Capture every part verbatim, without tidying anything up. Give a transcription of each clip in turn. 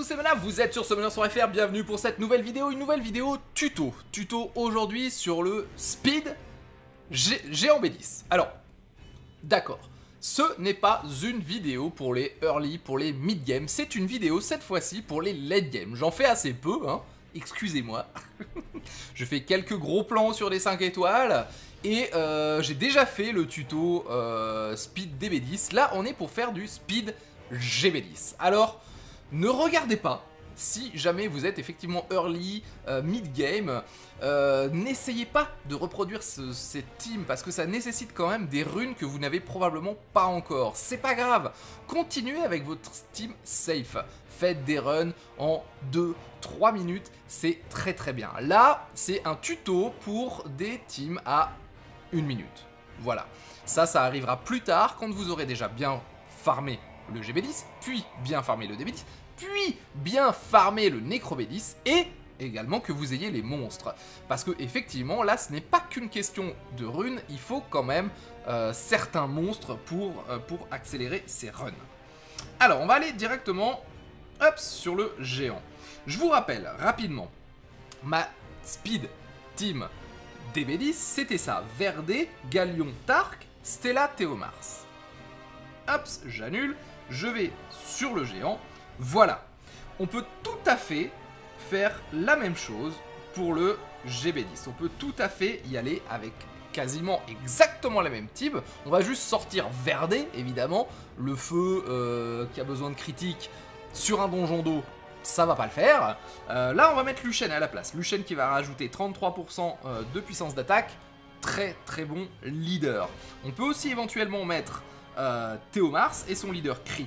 tous, c'est Mana, vous êtes sur Summoner point F R, bienvenue pour cette nouvelle vidéo, une nouvelle vidéo tuto. Tuto aujourd'hui sur le speed G géant B dix. Alors, d'accord, ce n'est pas une vidéo pour les early, pour les mid game, c'est une vidéo cette fois-ci pour les late game. J'en fais assez peu, hein, excusez-moi. Je fais quelques gros plans sur les cinq étoiles. Et euh, j'ai déjà fait le tuto euh, speed D B dix. Là, on est pour faire du speed G B dix. Alors, ne regardez pas. Si jamais vous êtes effectivement early, euh, mid-game, euh, n'essayez pas de reproduire ce, cette team parce que ça nécessite quand même des runes que vous n'avez probablement pas encore. C'est pas grave, continuez avec votre team safe. Faites des runs en deux trois minutes, c'est très très bien. Là, c'est un tuto pour des teams à une minute. Voilà, ça, ça arrivera plus tard quand vous aurez déjà bien farmé le G B dix, puis bien farmé le D B dix, puis bien farmer le Necro B dix et également que vous ayez les monstres. Parce que effectivement là ce n'est pas qu'une question de runes, il faut quand même euh, certains monstres pour, euh, pour accélérer ces runs. Alors on va aller directement hop, sur le géant. Je vous rappelle rapidement, ma speed team D B dix c'était ça, Verdé, Gallion, Tark, Stella, Théomars. Hop, j'annule, je vais sur le géant. Voilà, on peut tout à fait faire la même chose pour le G B dix. On peut tout à fait y aller avec quasiment exactement la même team. On va juste sortir Verdé, évidemment. Le feu euh, qui a besoin de critique sur un donjon d'eau, ça va pas le faire. Euh, là, on va mettre Luchen à la place. Luchen qui va rajouter trente-trois pour cent de puissance d'attaque. Très très bon leader. On peut aussi éventuellement mettre euh, Théomars et son leader crit.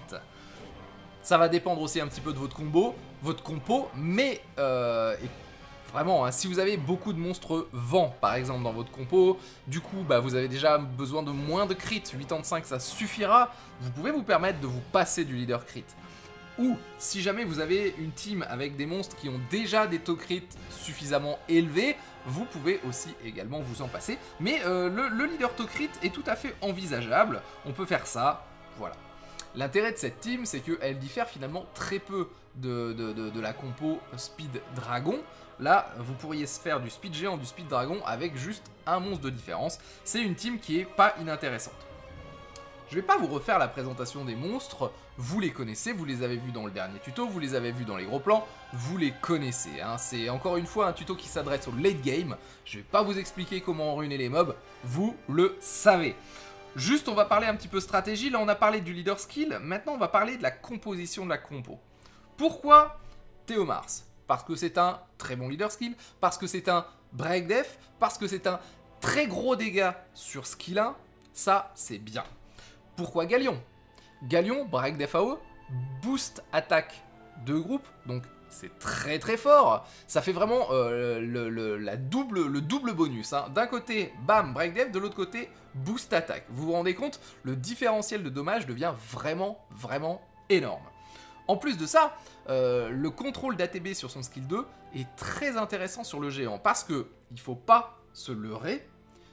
Ça va dépendre aussi un petit peu de votre combo, votre compo, mais euh, et vraiment, hein, si vous avez beaucoup de monstres vent, par exemple, dans votre compo, du coup, bah, vous avez déjà besoin de moins de crit, quatre-vingt-quinze ça suffira, vous pouvez vous permettre de vous passer du leader crit. Ou, si jamais vous avez une team avec des monstres qui ont déjà des taux crit suffisamment élevés, vous pouvez aussi également vous en passer. Mais euh, le, le leader taux crit est tout à fait envisageable, on peut faire ça, voilà. L'intérêt de cette team, c'est qu'elle diffère finalement très peu de, de, de, de la compo Speed Dragon. Là, vous pourriez se faire du Speed Géant, du Speed Dragon avec juste un monstre de différence. C'est une team qui est pas inintéressante. Je vais pas vous refaire la présentation des monstres, vous les connaissez, vous les avez vus dans le dernier tuto, vous les avez vus dans les gros plans, vous les connaissez. Hein. C'est encore une fois un tuto qui s'adresse au late game. Je vais pas vous expliquer comment ruiner les mobs, vous le savez. Juste, on va parler un petit peu stratégie. Là, on a parlé du leader skill. Maintenant, on va parler de la composition de la compo. Pourquoi Théomars? Parce que c'est un très bon leader skill, parce que c'est un break def, parce que c'est un très gros dégât sur skill un. Ça, c'est bien. Pourquoi Gallion? Gallion, break def A O E, boost attaque de groupe, donc c'est très très fort. Ça fait vraiment euh, le, le, la double, le double bonus. Hein. D'un côté, bam, break def, de l'autre côté, boost attaque. Vous vous rendez compte? Le différentiel de dommages devient vraiment, vraiment énorme. En plus de ça, euh, le contrôle d'A T B sur son skill deux est très intéressant sur le géant. Parce que il ne faut pas se leurrer.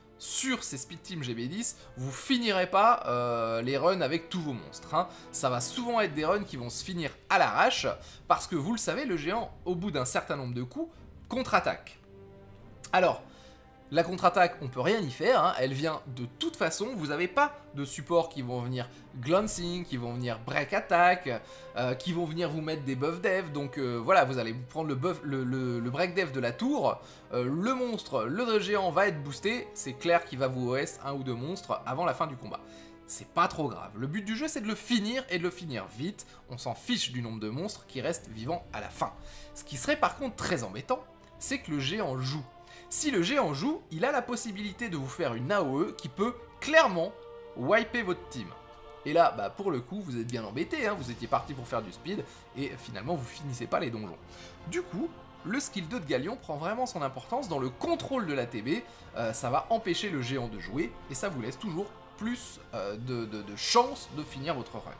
Sur ces speed team G B dix, vous finirez pas euh, les runs avec tous vos monstres. Hein. Ça va souvent être des runs qui vont se finir à l'arrache, parce que vous le savez, le géant, au bout d'un certain nombre de coups, contre-attaque. Alors, la contre-attaque, on peut rien y faire, hein. Elle vient de toute façon, vous n'avez pas de supports qui vont venir glancing, qui vont venir break attack, euh, qui vont venir vous mettre des buff dev, donc euh, voilà, vous allez prendre le, buff, le, le, le break dev de la tour, euh, le monstre, le géant va être boosté, c'est clair qu'il va vous O S un ou deux monstres avant la fin du combat. C'est pas trop grave, le but du jeu c'est de le finir et de le finir vite, on s'en fiche du nombre de monstres qui restent vivants à la fin. Ce qui serait par contre très embêtant, c'est que le géant joue. Si le géant joue, il a la possibilité de vous faire une A O E qui peut clairement wiper votre team. Et là, bah pour le coup, vous êtes bien embêté, hein, vous étiez parti pour faire du speed, et finalement vous finissez pas les donjons. Du coup, le skill deux de Gallion prend vraiment son importance dans le contrôle de l'A T B, euh, ça va empêcher le géant de jouer, et ça vous laisse toujours plus euh, de, de, de chances de finir votre run.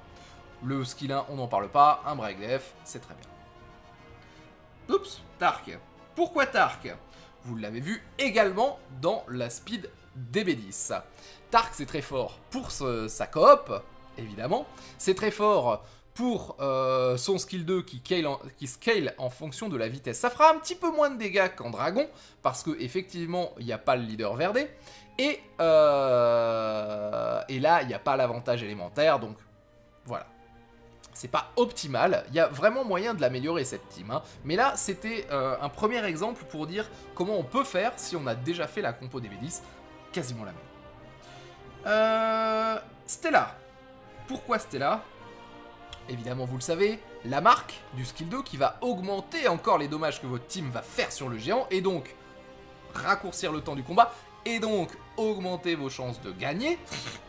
Le skill un, on n'en parle pas, un break def, c'est très bien. Oups, Tark. Pourquoi Tark? Vous l'avez vu également dans la speed D B dix. Tark, c'est très fort pour ce, sa coop, évidemment. C'est très fort pour euh, son skill deux qui scale, en, qui scale en fonction de la vitesse. Ça fera un petit peu moins de dégâts qu'en dragon, parce que effectivement il n'y a pas le leader verdé, et, euh, et là il n'y a pas l'avantage élémentaire, donc voilà. C'est pas optimal, il y a vraiment moyen de l'améliorer cette team, hein. Mais là c'était euh, un premier exemple pour dire comment on peut faire si on a déjà fait la compo des B dix, quasiment la même. Euh, Stella. Pourquoi Stella? Évidemment vous le savez, la marque du skill deux qui va augmenter encore les dommages que votre team va faire sur le géant, et donc raccourcir le temps du combat, et donc augmenter vos chances de gagner.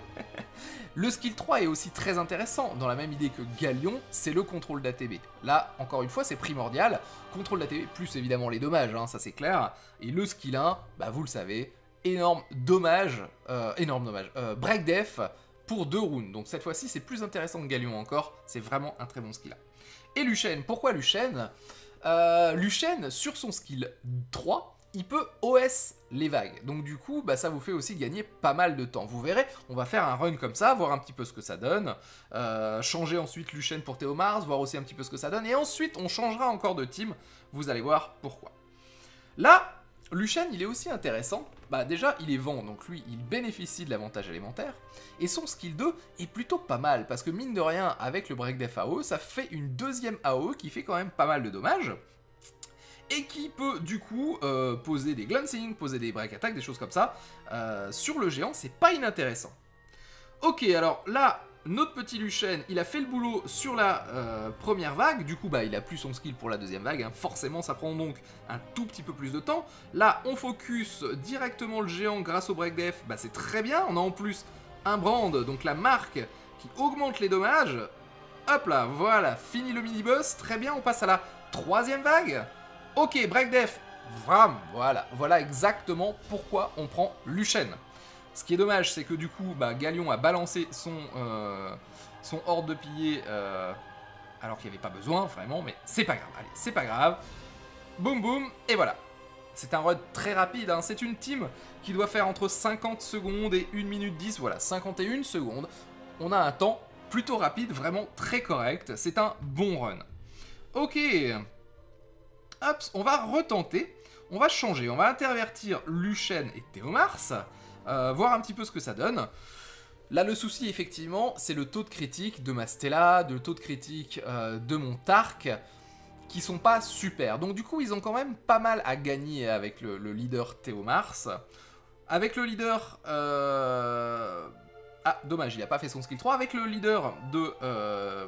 Le skill trois est aussi très intéressant, dans la même idée que Galion, c'est le contrôle d'A T B. Là, encore une fois, c'est primordial. Contrôle d'A T B, plus évidemment les dommages, hein, ça c'est clair. Et le skill un, bah vous le savez, énorme dommage, euh, énorme dommage, euh, break def pour deux rounds. Donc cette fois-ci, c'est plus intéressant que Galion encore, c'est vraiment un très bon skill. Et Luchen, pourquoi Luchen? euh, Luchen, sur son skill trois, il peut O S les vagues, donc du coup bah, ça vous fait aussi gagner pas mal de temps. Vous verrez, on va faire un run comme ça, voir un petit peu ce que ça donne, euh, changer ensuite Luchen pour Théomars, voir aussi un petit peu ce que ça donne, et ensuite on changera encore de team, vous allez voir pourquoi. Là, Luchen il est aussi intéressant, bah déjà il est vent, donc lui il bénéficie de l'avantage élémentaire, et son skill deux est plutôt pas mal, parce que mine de rien, avec le break def A O E, ça fait une deuxième A O E qui fait quand même pas mal de dommages, et qui peut du coup euh, poser des glancing, poser des break attack, des choses comme ça. Euh, sur le géant, c'est pas inintéressant. Ok, alors là, notre petit Luchen, il a fait le boulot sur la euh, première vague, du coup bah il a plus son skill pour la deuxième vague, hein. Forcément ça prend donc un tout petit peu plus de temps. Là, on focus directement le géant grâce au break def, bah c'est très bien, on a en plus un brand, donc la marque qui augmente les dommages. Hop là, voilà, fini le mini-boss, très bien, on passe à la troisième vague. Ok, break def, Vram, voilà, voilà exactement pourquoi on prend Luchen. Ce qui est dommage, c'est que du coup, bah, Galion a balancé son, euh, son horde de pillés, euh, alors qu'il n'y avait pas besoin, vraiment, mais c'est pas grave, allez, c'est pas grave. Boum boum, et voilà. C'est un run très rapide, hein. C'est une team qui doit faire entre cinquante secondes et une minute dix, voilà, cinquante et une secondes. On a un temps plutôt rapide, vraiment très correct, c'est un bon run. Ok. Hop, on va retenter, on va changer, on va intervertir Luchen et Théomars, euh, voir un petit peu ce que ça donne. Là, le souci, effectivement, c'est le taux de critique de ma Stella, de le taux de critique euh, de mon Tark, qui sont pas super. Donc du coup, ils ont quand même pas mal à gagner avec le, le leader Théomars. Avec le leader... Euh... Ah, dommage, il a pas fait son skill trois. Avec le leader de... Euh...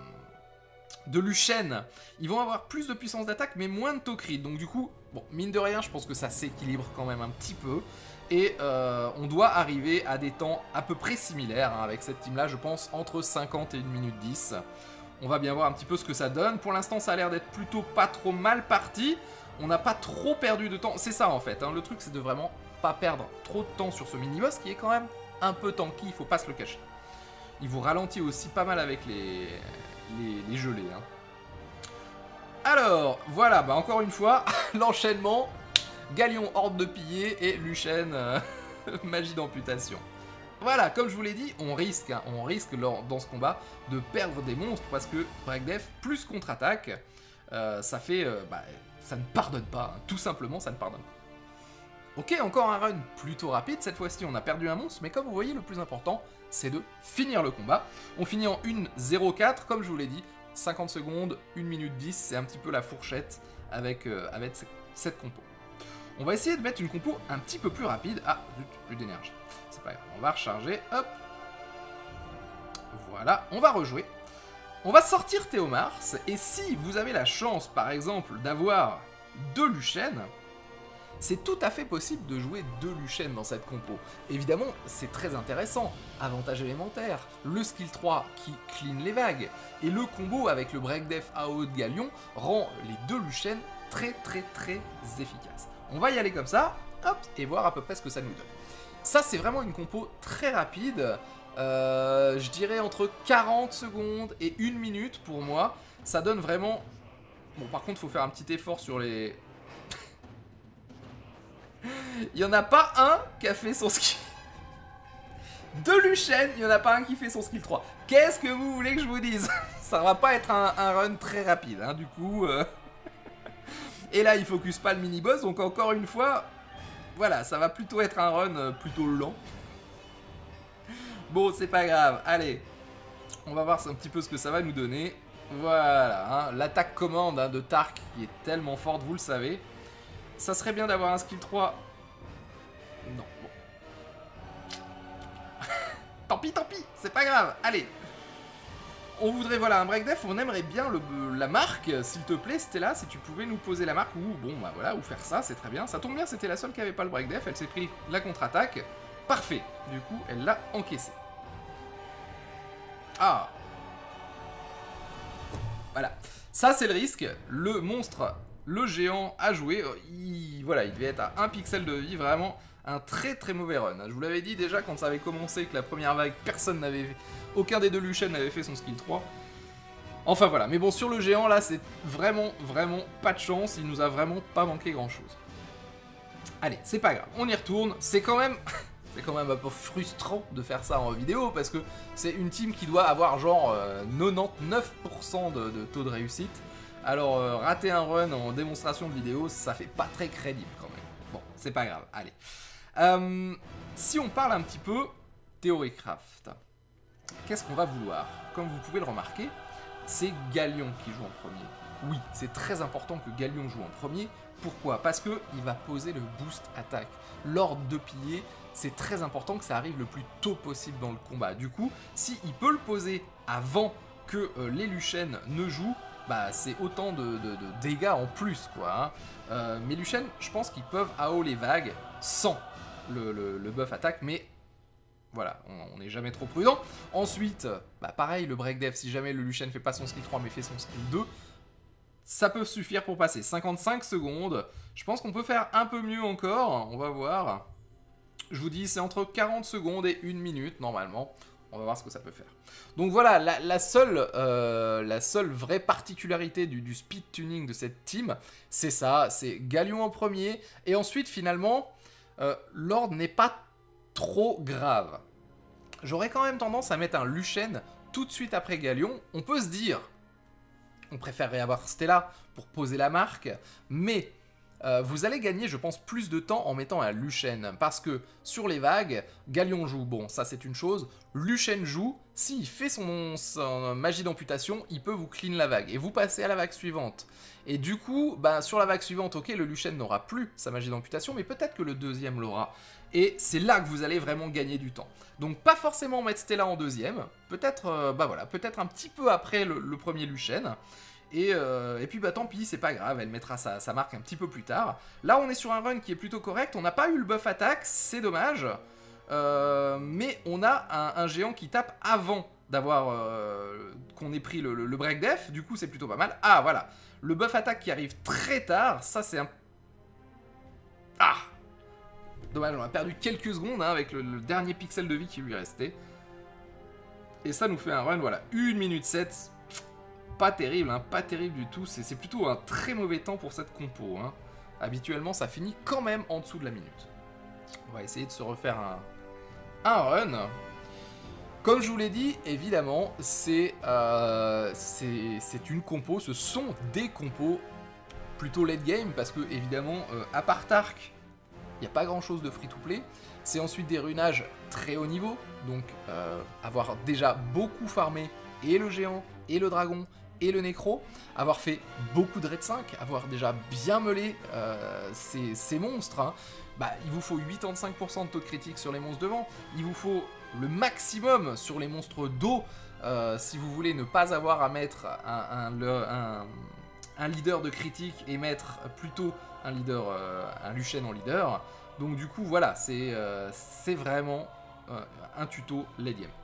de Luchen, ils vont avoir plus de puissance d'attaque mais moins de taux crit, donc du coup, bon, mine de rien, je pense que ça s'équilibre quand même un petit peu, et euh, on doit arriver à des temps à peu près similaires, hein, avec cette team-là, je pense, entre cinquante et une minute dix. On va bien voir un petit peu ce que ça donne. Pour l'instant, ça a l'air d'être plutôt pas trop mal parti, on n'a pas trop perdu de temps, c'est ça en fait, hein, le truc c'est de vraiment pas perdre trop de temps sur ce mini-boss, qui est quand même un peu tanky, il faut pas se le cacher. Il vous ralentit aussi pas mal avec les... Les, les gelées. Hein. Alors, voilà, bah encore une fois, l'enchaînement, Galion, horde de pillés, et Luchen, euh, magie d'amputation. Voilà, comme je vous l'ai dit, on risque, hein, on risque lors, dans ce combat de perdre des monstres, parce que break def plus contre-attaque, euh, ça fait... Euh, bah, ça ne pardonne pas, hein, tout simplement, ça ne pardonne pas. Ok, encore un run plutôt rapide, cette fois-ci on a perdu un monstre, mais comme vous voyez, le plus important, c'est de finir le combat. On finit en une zéro quatre, comme je vous l'ai dit, cinquante secondes, une minute dix, c'est un petit peu la fourchette avec, euh, avec cette compo. On va essayer de mettre une compo un petit peu plus rapide. Ah, zut, plus d'énergie. C'est pas grave, on va recharger, hop. Voilà, on va rejouer. On va sortir Théomars, et si vous avez la chance, par exemple, d'avoir deux Luchen, c'est tout à fait possible de jouer deux Luchen dans cette compo. Évidemment, c'est très intéressant. Avantage élémentaire, le skill trois qui clean les vagues, et le combo avec le break def A O E de Galion rend les deux Luchen très très très efficaces. On va y aller comme ça, hop, et voir à peu près ce que ça nous donne. Ça, c'est vraiment une compo très rapide. Euh, je dirais entre quarante secondes et une minute pour moi. Ça donne vraiment... Bon, par contre, il faut faire un petit effort sur les... Il n'y en a pas un qui a fait son skill. Deux Luchen, il n'y en a pas un qui fait son skill trois. Qu'est-ce que vous voulez que je vous dise? Ça va pas être un, un run très rapide, hein, du coup. Euh... Et là, il focus pas le mini-boss, donc encore une fois, voilà, ça va plutôt être un run euh, plutôt lent. Bon, c'est pas grave, allez. On va voir un petit peu ce que ça va nous donner. Voilà, hein, l'attaque commande hein, de Tark qui est tellement forte, vous le savez. Ça serait bien d'avoir un skill trois. Non, bon. Tant pis, tant pis, c'est pas grave, allez. On voudrait, voilà, un break def, on aimerait bien le, la marque, s'il te plaît, Stella, si tu pouvais nous poser la marque, ou bon, bah voilà, ou faire ça, c'est très bien. Ça tombe bien, c'était la seule qui avait pas le break def, elle s'est pris la contre-attaque. Parfait, du coup, elle l'a encaissé. Ah. Voilà, ça c'est le risque, le monstre, le géant a joué, il, voilà, il devait être à un pixel de vie, vraiment... Un très très mauvais run. Je vous l'avais dit déjà quand ça avait commencé que la première vague, personne n'avait... Aucun des deux Luchen n'avait fait son skill trois. Enfin voilà, mais bon, sur le géant là, c'est vraiment vraiment pas de chance. Il nous a vraiment pas manqué grand chose. Allez, c'est pas grave, on y retourne. C'est quand même... c'est quand même un peu frustrant de faire ça en vidéo parce que c'est une team qui doit avoir genre euh, quatre-vingt-dix-neuf pour cent de, de taux de réussite. Alors euh, rater un run en démonstration de vidéo, ça fait pas très crédible quand même. Bon, c'est pas grave, allez. Euh, si on parle un petit peu Theorycraft, qu'est-ce qu'on va vouloir? Comme vous pouvez le remarquer, c'est Gallion qui joue en premier. Oui, c'est très important que Gallion joue en premier. Pourquoi? Parce qu'il va poser le boost attaque. L'ordre de piller, c'est très important que ça arrive le plus tôt possible dans le combat. Du coup, s'il peut le poser avant que euh, les Luchen ne jouent, bah c'est autant de, de, de dégâts en plus, quoi. Hein. Euh, mais Luchen, je pense qu'ils peuvent A O les vagues sans le, le, le buff attaque, mais voilà, on n'est jamais trop prudent. Ensuite, bah pareil, le break def, si jamais le Luchen fait pas son skill trois mais fait son skill deux, ça peut suffire pour passer. cinquante-cinq secondes, je pense qu'on peut faire un peu mieux encore, on va voir. Je vous dis, c'est entre quarante secondes et une minute normalement. On va voir ce que ça peut faire. Donc voilà, la, la, seule, euh, la seule vraie particularité du, du speed tuning de cette team, c'est ça, c'est Gallion en premier, et ensuite finalement, euh, l'ordre n'est pas trop grave. J'aurais quand même tendance à mettre un Luchen tout de suite après Gallion. On peut se dire, on préférerait avoir Stella pour poser la marque, mais... Euh, vous allez gagner, je pense, plus de temps en mettant un Luchen. Parce que sur les vagues, Gallion joue, bon, ça c'est une chose. Luchen joue, s'il fait son, son magie d'amputation, il peut vous clean la vague. Et vous passez à la vague suivante. Et du coup, bah, sur la vague suivante, ok, le Luchen n'aura plus sa magie d'amputation, mais peut-être que le deuxième l'aura. Et c'est là que vous allez vraiment gagner du temps. Donc pas forcément mettre Stella en deuxième. Peut-être, euh, bah voilà, peut-être un petit peu après le, le premier Luchen. Et, euh, et puis bah tant pis, c'est pas grave, elle mettra sa, sa marque un petit peu plus tard. Là on est sur un run qui est plutôt correct, on n'a pas eu le buff attaque, c'est dommage. Euh, mais on a un, un géant qui tape avant d'avoir euh, qu'on ait pris le, le, le break def, du coup c'est plutôt pas mal. Ah voilà, le buff attaque qui arrive très tard, ça c'est un... Ah dommage, on a perdu quelques secondes hein, avec le, le dernier pixel de vie qui lui restait. Et ça nous fait un run, voilà, une minute sept. Pas terrible, hein, pas terrible du tout. C'est plutôt un très mauvais temps pour cette compo. Hein. Habituellement, ça finit quand même en dessous de la minute. On va essayer de se refaire un, un run. Comme je vous l'ai dit, évidemment, c'est euh, c'est une compo. Ce sont des compos plutôt late game. Parce que, évidemment, euh, à part Tark, il n'y a pas grand chose de free to play. C'est ensuite des runages très haut niveau. Donc, euh, avoir déjà beaucoup farmé et le géant et le dragon et le nécro, avoir fait beaucoup de raid cinq, avoir déjà bien meulé euh, ces, ces monstres, hein, bah, il vous faut quatre-vingt-quinze pour cent de taux de critique sur les monstres devant, il vous faut le maximum sur les monstres d'eau, euh, si vous voulez ne pas avoir à mettre un, un, un, un leader de critique et mettre plutôt un leader, euh, un Luchen en leader. Donc du coup voilà, c'est euh, c'est vraiment euh, un tuto late game.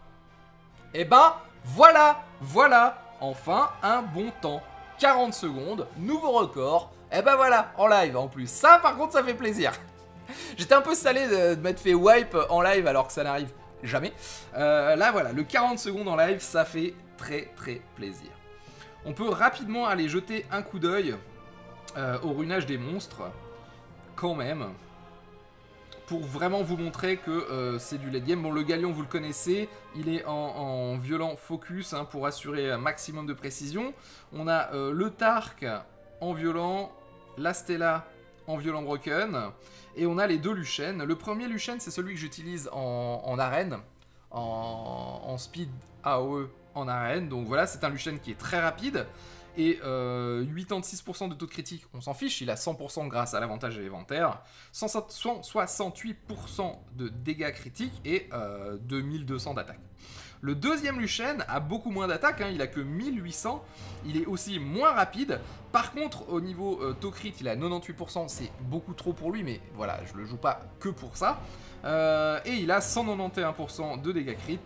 Et ben voilà, voilà, enfin un bon temps. quarante secondes, nouveau record. Et ben voilà, en live en plus. Ça par contre ça fait plaisir. J'étais un peu salé de, de m'être fait wipe en live alors que ça n'arrive jamais. Euh, là voilà, le quarante secondes en live, ça fait très très plaisir. On peut rapidement aller jeter un coup d'œil euh, au runage des monstres. Quand même. pour vraiment vous montrer que euh, c'est du late game. Bon, le Galion, vous le connaissez, il est en, en violent focus hein, pour assurer un maximum de précision. On a euh, le Tark en violent, la Stella en violent broken, et on a les deux Luchen. Le premier Luchen, c'est celui que j'utilise en, en arène, en, en speed A O E en arène. Donc voilà, c'est un Luchen qui est très rapide. Et euh, quatre-vingt-seize pour cent de taux de critique, on s'en fiche, il a cent pour cent grâce à l'avantage élémentaire, cent soixante-huit pour cent de dégâts critiques et euh, deux mille deux cents d'attaque. Le deuxième Luchen a beaucoup moins d'attaque, hein, il a que mille huit cents, il est aussi moins rapide. Par contre, au niveau euh, taux crit, il a quatre-vingt-dix-huit pour cent, c'est beaucoup trop pour lui, mais voilà, je le joue pas que pour ça. Euh, et il a cent quatre-vingt-onze pour cent de dégâts crit,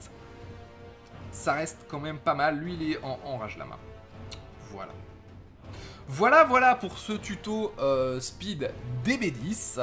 ça reste quand même pas mal, lui il est en, en rage lama. Voilà. Voilà, voilà pour ce tuto euh, speed D B dix.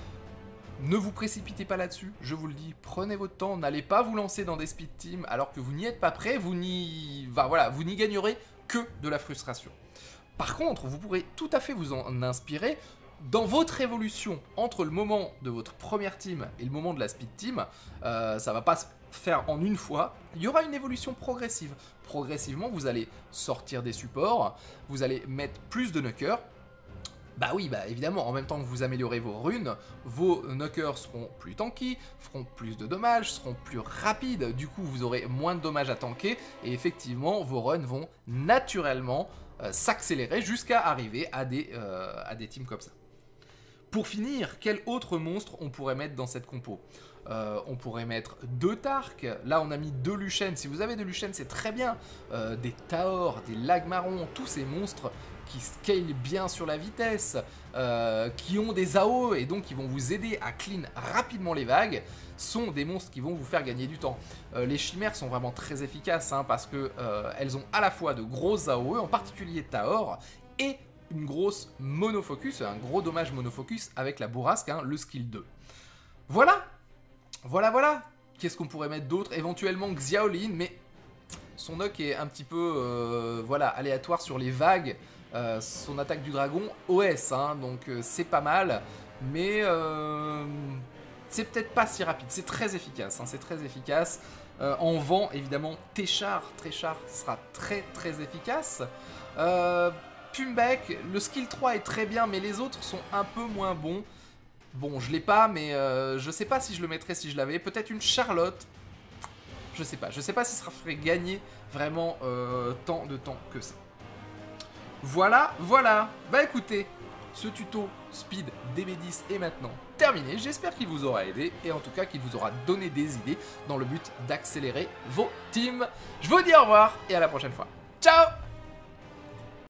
Ne vous précipitez pas là-dessus, je vous le dis, prenez votre temps, n'allez pas vous lancer dans des speed teams alors que vous n'y êtes pas prêt, vous n'y enfin, voilà, vous n'y gagnerez que de la frustration. Par contre, vous pourrez tout à fait vous en inspirer dans votre évolution entre le moment de votre première team et le moment de la speed team. Euh, ça va pas se faire en une fois, il y aura une évolution progressive. Progressivement, vous allez sortir des supports, vous allez mettre plus de knockers. Bah oui, bah évidemment, en même temps que vous améliorez vos runes, vos knockers seront plus tanky, feront plus de dommages, seront plus rapides, du coup vous aurez moins de dommages à tanker, et effectivement vos runs vont naturellement euh, s'accélérer jusqu'à arriver à des, euh, à des teams comme ça. Pour finir, quel autre monstre on pourrait mettre dans cette compo? euh, On pourrait mettre deux Tark, là on a mis deux Luchen, si vous avez deux Luchen c'est très bien, euh, des Taor, des Lagmarons, tous ces monstres qui scalent bien sur la vitesse, euh, qui ont des A O E et donc qui vont vous aider à clean rapidement les vagues, sont des monstres qui vont vous faire gagner du temps. Euh, les chimères sont vraiment très efficaces hein, parce que euh, elles ont à la fois de grosses A O E, en particulier Taor, et une grosse monofocus, un gros dommage monofocus avec la bourrasque, hein, le skill deux. Voilà, voilà, voilà. Qu'est-ce qu'on pourrait mettre d'autre? Éventuellement Xiaolin, mais son knock est un petit peu euh, voilà, aléatoire sur les vagues. Euh, son attaque du dragon, O S, hein, donc euh, c'est pas mal, mais euh, c'est peut-être pas si rapide. C'est très efficace, hein, c'est très efficace. Euh, en vent, évidemment, Téchar, Téchar sera très très efficace. Euh, Pumbek, le skill trois est très bien, mais les autres sont un peu moins bons. Bon, je l'ai pas, mais euh, je sais pas si je le mettrais si je l'avais. Peut-être une Charlotte. Je sais pas. Je sais pas si ça ferait gagner vraiment euh, tant de temps que ça. Voilà, voilà. Bah écoutez, ce tuto Speed D B dix est maintenant terminé. J'espère qu'il vous aura aidé et en tout cas qu'il vous aura donné des idées dans le but d'accélérer vos teams. Je vous dis au revoir et à la prochaine fois. Ciao!